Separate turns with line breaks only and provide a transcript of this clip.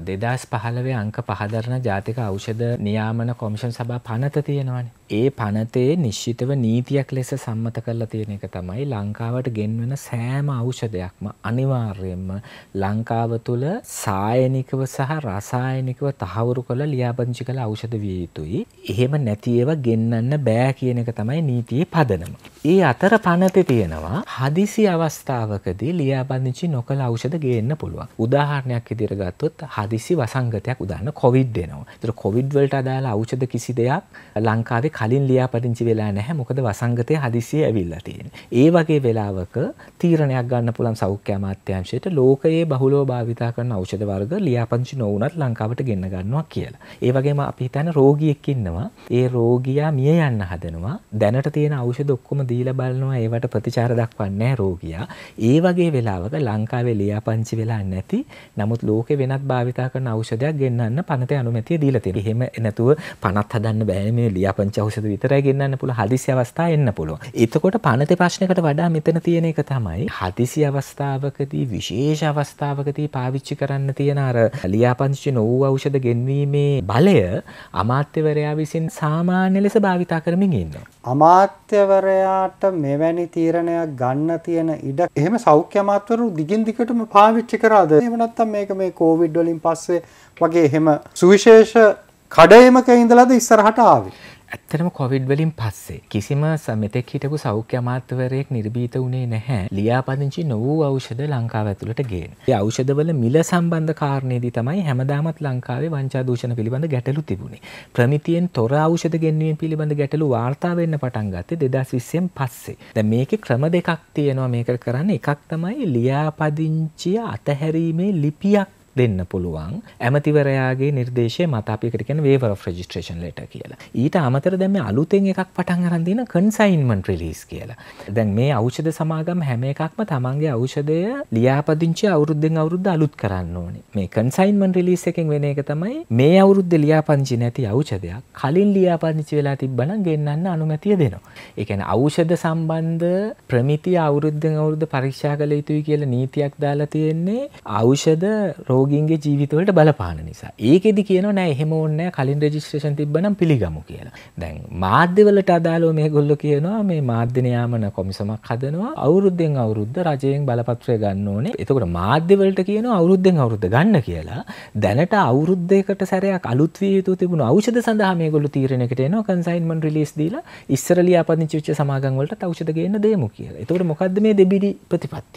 2015 අංක 5 දරන ජාතික ඖෂධ නියාමන කොමිෂන් සභා පනත තියෙනවානේ. ඒ පනතේ නිශ්චිතව නීතියක් ලෙස සම්මත කරලා තියෙන එක තමයි ලංකාවට ගෙන්වන සෑම ඖෂධයක්ම අනිවාර්යයෙන්ම ලංකාව තුළ සායනිකව සහ රසායනිකව තහවුරු කළ ලියාපදිංචි කළ ඖෂධ විය යුතුයි. එහෙම නැති ඒවා ගෙන්නන්න බෑ කියන එක තමයි නීතියේ පදනම. ඒ අතර පනතේ තියෙනවා හදිසි අවස්ථාවකදී ලියාපදිංචි නොකළ ඖෂධ ගේන්න පුළුවන්. උදාහරණයක් විදිහට ගත්තොත් හදිසි වසංගතයක් උදාහරණ කොවිඩ් එනවා. ඒතර කොවිඩ් වලට අදාළ ඖෂධ කිසි දෙයක් ලංකාවේ කලින් ලියාපදිංචි වෙලා නැහැ. මොකද වසංගතය හදිසියෙ ඇවිල්ලා තියෙන්නේ. ඒ වගේ වෙලාවක තීරණයක් ගන්න පුළුවන් සෞඛ්‍ය අමාත්‍යාංශයට ලෝකයේ බහුලව භාවිතා කරන ඖෂධ වර්ග ලියාපදිංචි නොවුනත් ලංකාවට ගෙන්න ගන්නවා කියලා. ඒ වගේම අපි හිතන්නේ රෝගියෙක් ඉන්නවා. ඒ රෝගියා මිය යන්න හදනවා. දැනට තියෙන ඖෂධ ඔක්කොම දීලා බලනවා. ඒවට ප්‍රතිචාර දක්වන්නේ නැහැ රෝගියා. ඒ වගේ වෙලාවක ලංකාවේ ලියාපදිංචි වෙලා නැති නමුත් ලෝකේ වෙනත් භාවිතා කරන ඖෂධයක් ගෙන්නන්න පනතේ අනුමැතිය දීලා තියෙනවා. එහෙම නැතුව පනත් හදන්න බෑ මේ ලියාපදිංචි ඖෂධ විතරයි ගෙන්නන්න පුළුවන්. හදිසි අවස්ථා එන්න පුළුවන්. එතකොට පනතේ ප්‍රශ්නයකට වඩා මෙතන තියෙන එක තමයි හදිසි අවස්ථාවකදී විශේෂ අවස්ථාවකදී පාවිච්චි කරන්න තියෙන අර ලියාපදිංචි නොවූ ඖෂධ ගෙන්වීමේ බලය අමාත්‍යවරයා විසින් සාමාන්‍ය ලෙස භාවිතා කරමින් ඉන්නවා.
අමාත්‍යවරයාට මෙවැනි තීරණයක් ගන්න තියෙන ඉඩ එහෙම සෞඛ්‍ය අමාත්‍යවරු දිගින් දිගටම පාවිච්චි කරාද? එහෙම නැත්නම් මේක මේ කොවිඩ් වලින් පස්සේ වගේ එහෙම සුවිශේෂ කඩේමක ඉඳලාද ඉස්සරහට ආවේ?
ඇත්තටම කොවිඩ් වලින් පස්සේ කිසිම මෙතෙක් හිටපු සෞඛ්‍ය අමාත්‍යවරයෙක් නිර්භීත වුණේ නැහැ ලියාපදිංචි නොවූ ඖෂධ ලංකාව ඇතුළට ගේන. ඒ ඖෂධවල මිල සම්බන්ධ කාරණේදී තමයි හැමදාමත් ලංකාවේ වංචා දූෂණ පිළිබඳ ගැටලු තිබුණේ. ප්‍රමිතියෙන් තොර ඖෂධ ගෙන්වීම පිළිබඳ ගැටලු වාර්තා වෙන්න පටන් ගත්තේ 2020න් පස්සේ. දැන් මේකේ ක්‍රම දෙකක් තියෙනවා මේකට කරන්න. එකක් තමයි ලියාපදිංචිය අතහැරීමේ ලිපියක් දෙන්න පුළුවන් ඇමතිවරයාගේ නිර්දේශය මත අපි එකට කියන waiver of registration letter කියලා. ඊට අමතරව දැන් මේ අලුතෙන් එකක් පටන් අරන් දින consignment release කියලා. දැන් මේ ඖෂධ සමාගම් හැම එකක්ම තමන්ගේ ඖෂධය ලියාපදිංචි අවුරුද්දෙන් අවුරුද්ද අලුත් කරන්න ඕනේ. මේ consignment release එකෙන් වෙන එක තමයි මේ අවුරුද්දේ ලියාපදිංචි නැති ඖෂධයක් කලින් ලියාපදිංචි වෙලා තිබ්බනම් ගෙන්නන්න අනුමැතිය දෙනවා. ඒ කියන්නේ ඖෂධ සම්බන්ධ ප්‍රමිතිය අවුරුද්දෙන් අවුරුද්ද පරීක්ෂා කළ යුතුයි කියලා නීතියක් දාලා තියෙන්නේ ඖෂධ රෝගීන්ගේ ජීවිතවලට බලපාන නිසා. ඒකෙදි කියනවා නෑ එහෙම ඕනේ නෑ කලින් රෙජිස්ට්‍රේෂන් තිබ්බනම් පිළිගමු කියලා. දැන් මාධ්‍යවලට අදාළව මේගොල්ලෝ කියනවා මේ මාධ්‍ය නියාමන කොමිසමක් හදනවා අවුරුද්දෙන් අවුරුද්ද රජයෙන් බලපත්‍රය ගන්න ඕනේ. එතකොට මාධ්‍යවලට කියනවා අවුරුද්දෙන් අවුරුද්ද ගන්න කියලා. දැනට අවුරුද්දයකට සැරයක් අලුත් විය යුතු තිබුණු ඖෂධ සඳහා මේගොල්ලෝ තීරණයකට එනවා කන්සයින්මන්ට් රිලීස් දීලා ඉස්සර ලියාපදිංචි වෙච්ච සමාගම් වලට ඖෂධ ගේන්න දෙමු කියලා. එතකොට මොකද්ද මේ දෙබිඩි ප්‍රතිපත්තිය?